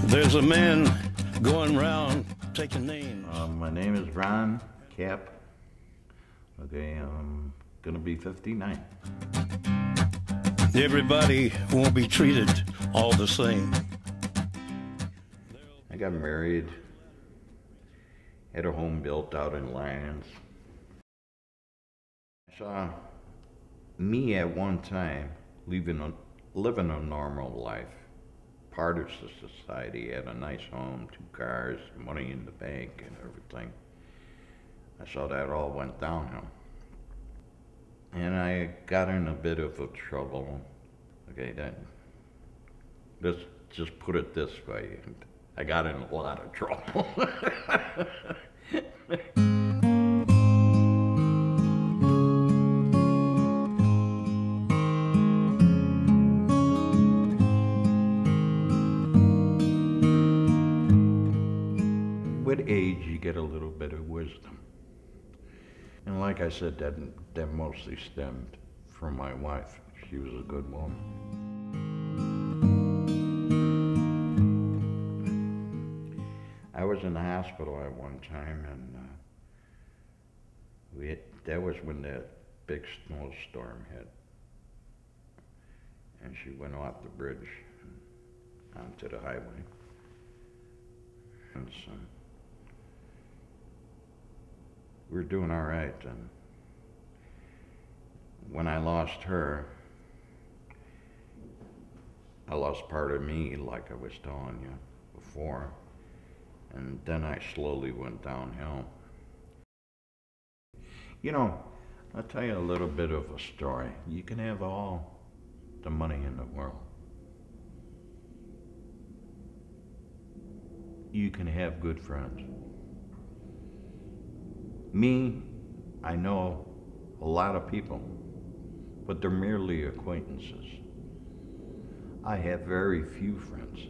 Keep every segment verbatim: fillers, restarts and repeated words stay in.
There's a man going round taking names. Uh, my name is Ron Cap. Okay, I'm gonna be fifty-nine. Everybody won't be treated all the same. I got married, had a home built out in Lyons. I saw me at one time living a, living a normal life. Part of society, had a nice home, two cars, money in the bank and everything. I saw that all went downhill. And I got in a bit of a trouble. Okay, that, let's just put it this way. I got in a lot of trouble. With age, you get a little bit of wisdom. And like I said, that, that mostly stemmed from my wife. She was a good woman. I was in the hospital at one time, and uh, we had, that was when that big snowstorm hit. And she went off the bridge onto the highway. And so we were doing all right, and when I lost her, I lost part of me, like I was telling you before, and then I slowly went downhill. You know, I'll tell you a little bit of a story. You can have all the money in the world. You can have good friends. Me, I know a lot of people, but they're merely acquaintances. I have very few friends.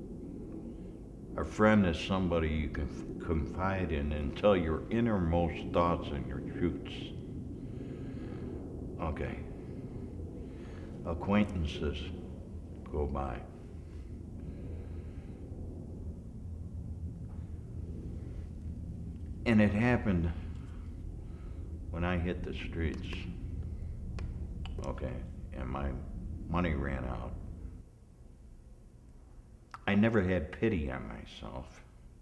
A friend is somebody you can confide in and tell your innermost thoughts and your truths. Okay. Acquaintances go by. And it happened when I hit the streets, okay, and my money ran out. I never had pity on myself.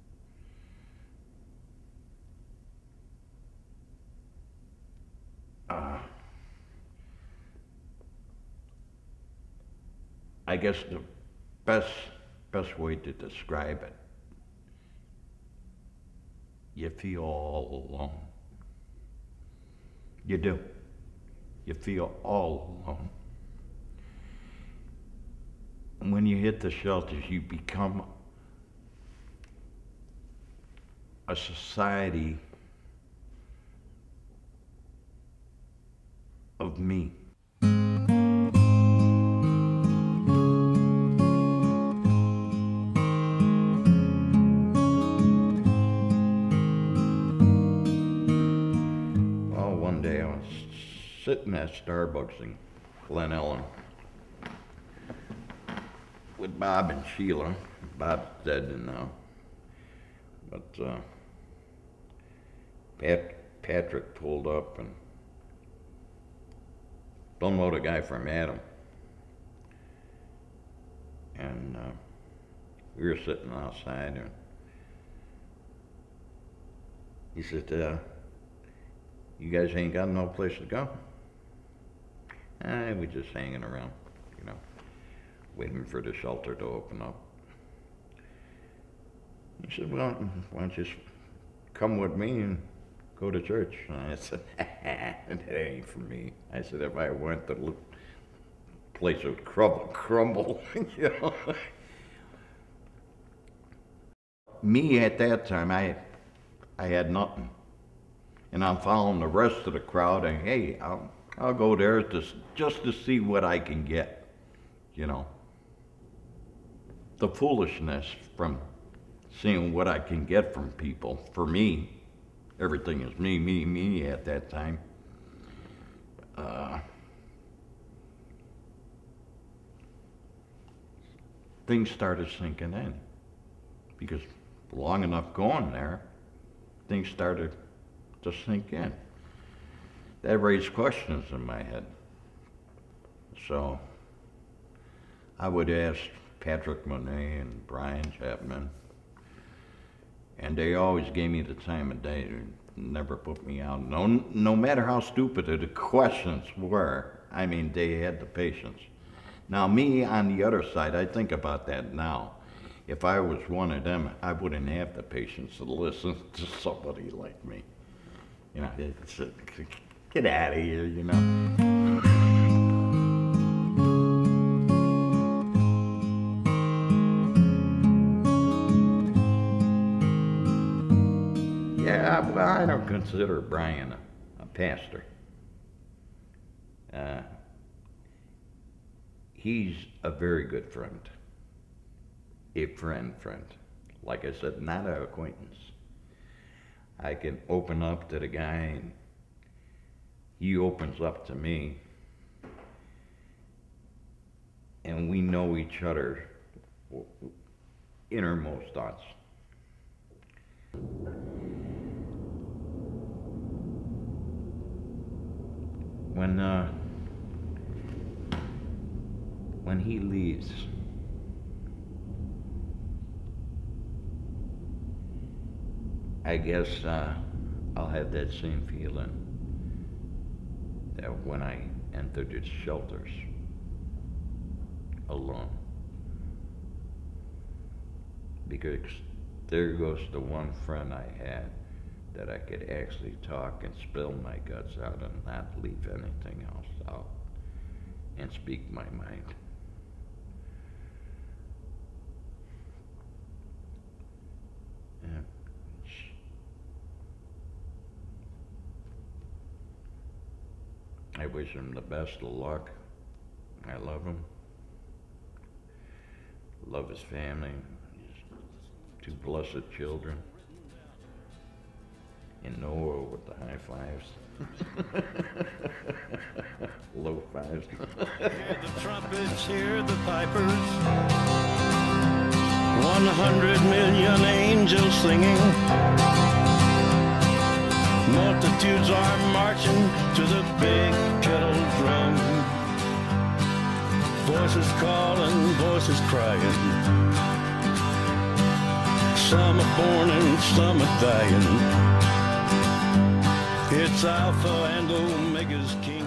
Uh, I guess the best, best way to describe it, you feel all alone. You do. You feel all alone. And when you hit the shelters, you become a society of me. Sitting at Starbucks in Glen Ellen with Bob and Sheila. Bob's dead now, but uh, Pat, Patrick pulled up and don't know the guy from Adam, and uh, we were sitting outside, and he said, uh, "You guys ain't got no place to go?" Eh, we just hanging around, you know, waiting for the shelter to open up. He said, "Well, why don't you just come with me and go to church?" And I said, "That ain't for me." I said, "If I went, the place would crumble, crumble, you know." Me at that time, I, I had nothing. And I'm following the rest of the crowd, and hey, I'll, I'll go there to, just to see what I can get, you know. The foolishness from seeing what I can get from people. For me, everything is me, me, me at that time. Uh, things started sinking in. because long enough going there, things started to sink in. That raised questions in my head. So I would ask Patrick Monet and Brian Chapman, and they always gave me the time of day. They never put me out. No, no matter how stupid the questions were, I mean, they had the patience. Now me, on the other side, I think about that now. If I was one of them, I wouldn't have the patience to listen to somebody like me. You know, it's a, get out of here, you know. Yeah, well, I don't consider Brian a, a pastor. Uh, he's a very good friend. A friend, friend. Like I said, not an acquaintance. I can open up to the guy, and he opens up to me, and we know each other innermost thoughts. When uh, when he leaves, I guess uh, I'll have that same feeling that when I entered its shelters alone. Because there goes the one friend I had that I could actually talk and spill my guts out and not leave anything else out and speak my mind. Yeah. I wish him the best of luck. I love him. Love his family, his two blessed children. And Noah with the high fives. Low fives. Hear the trumpets, hear the pipers. One hundred million angels singing. Multitudes are marching to the big kettle drum. Voices calling, voices crying. Some are born and some are dying. It's Alpha and Omega's King.